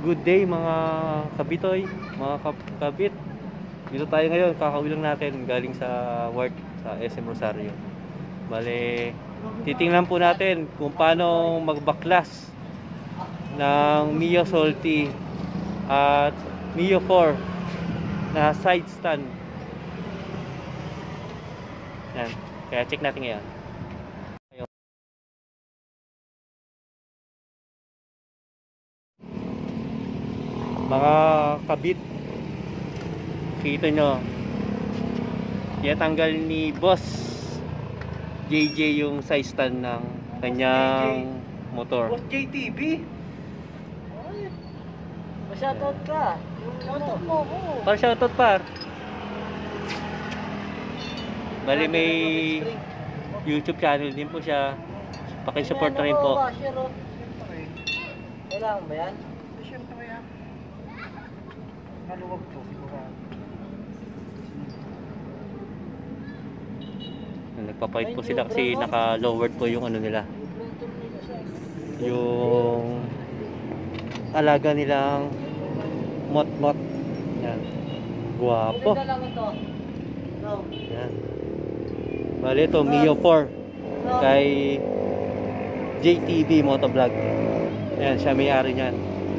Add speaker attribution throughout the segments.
Speaker 1: Good day mga kabitoy, mga kabit. Dito tayo ngayon, kakawilang natin galing sa work sa SM Rosario. Bale, titingnan po natin kung paano magbaklas ng Mio Salty at Mio 4 na side stand. Yan, kaya check natin ngayon. Mga kabit, kita nyo, tanggal ni Boss JJ yung side stand ng kanyang motor.
Speaker 2: Boss JTV? Shoutout ka. Shoutout mo.
Speaker 1: Par shoutout par. Bali may YouTube channel din po siya. Paki-support na rin po.
Speaker 2: Kailangan ba yan? Siyempre yan. Maluwag po.
Speaker 1: Nagpapalit po sila kasi naka-lowered po yung ano nila. Yung alaga nilang mot-mot. Yan. Guwapo. Yan. Bali ito, Mio 4 kay JTV Motovlog. Yan, siya may-ari niyan.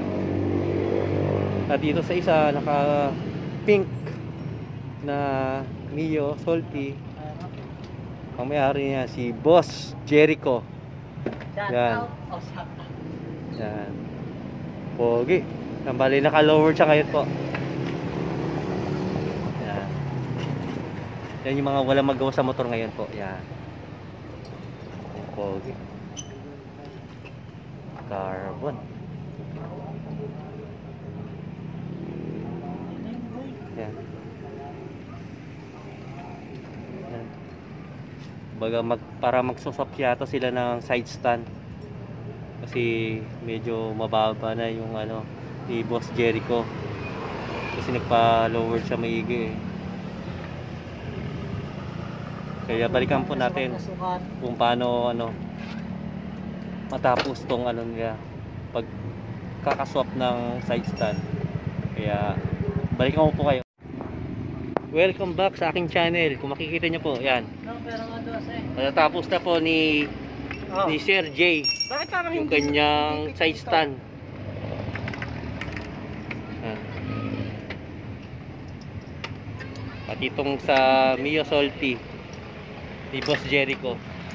Speaker 1: At dito sa isa, naka pink na Mio Salty. Ang may-ari niya si Boss Jericho. Yan. Yan. Pogi. Bali, naka-lower siya ngayon po. Yan. Yan yung mga walang magawa sa motor ngayon po. Yan. Pogi. Carbon. Yan. Yan. Baga para magsuswap yata sila ng side stand. Kasi medyo mababa na yung ano ni Boss Jericho. Kasi nagpa-lower siya maigi eh. Kaya balikan po natin kung paano ano matapos tong ano nila pag kakaswap ng side stand. Kaya balikan ko po kayo. Welcome back sa aking channel. Kung makikita niyo po, yan. Matatapos na po ni Sir J yung kanyang side stand. At itong sa Mio Salty ni Boss Jericho.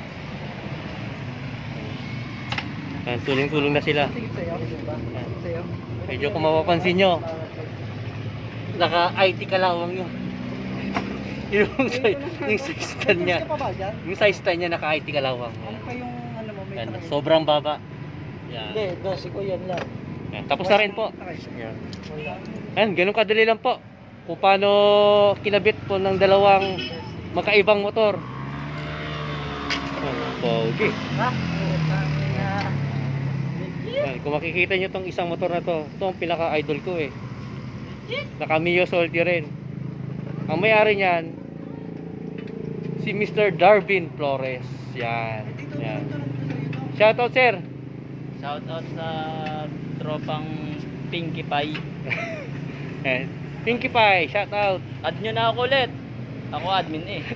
Speaker 1: Tulong-tulong na sila. Medyo kung mapapansin nyo, naka-IT kalawang yun. Yung size stand niya. Yung size stand niya naka-IT kalawang.
Speaker 2: Ano pa yung ano mo?
Speaker 1: Yan, sobrang baba. Yan.
Speaker 2: Hindi, 12 ko yan lang.
Speaker 1: Yan, tapos na rin po. Yan. Yan, ganun kadali lang po. Kung paano kinabit po ng dalawang magkaibang motor. Pogi. Yan, kung makikita nyo tong isang motor na to, ito ang pinaka-idol ko eh. Naka Mio Salty rin. Ang may-ari niyan si Mr. Darvin Flores. Yan. Yan. Shoutout sir.
Speaker 2: Shoutout sa tropang Pinkie Pie.
Speaker 1: Pinkie Pie, shoutout.
Speaker 2: Add nyo na ako ulit. Ako admin eh.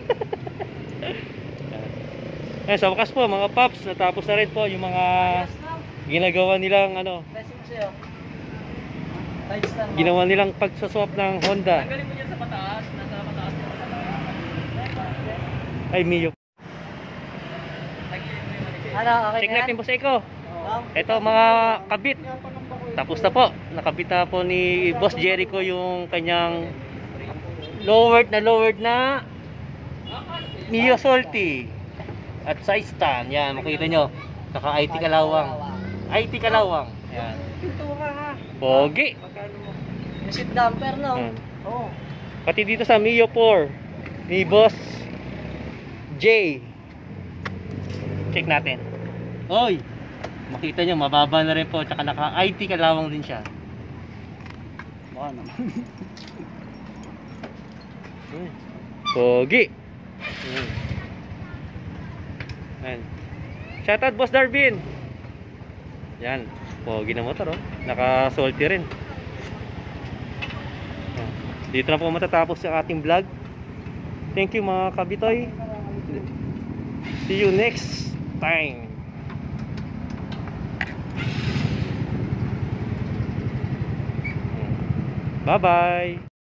Speaker 1: Sa wakas po mga paps, natapos na rin po yung mga ginagawa nilang ano. Ginawa nilang pagsaswap ng Honda.
Speaker 2: Galing mo dyan sa mataas. Nasa mataas.
Speaker 1: Ay, Mio. Check natin po sa Eko. Ito mga kabit. Tapos na po. Nakabit na po ni Boss Jericho yung kanyang lowered na Mio Salty at side stand. Yan, makita nyo. Naka IT kalawang. IT kalawang. Yan.
Speaker 2: Pintura ha.
Speaker 1: Pogi.
Speaker 2: Yung seat damper no? Oo.
Speaker 1: Pati dito sa Mio 4 ni Boss J. Check natin. Oy, makita nyo mababa na rin po. Tsaka naka IT kalawang din siya.
Speaker 2: Baka naman.
Speaker 1: Pogi. Ayan. Shoutout Boss Darvin. Yan. Pogi na motor, oh. Naka-salty rin. Dito na po matatapos ang ating vlog. Thank you mga kabitoy. See you next time. Bye-bye.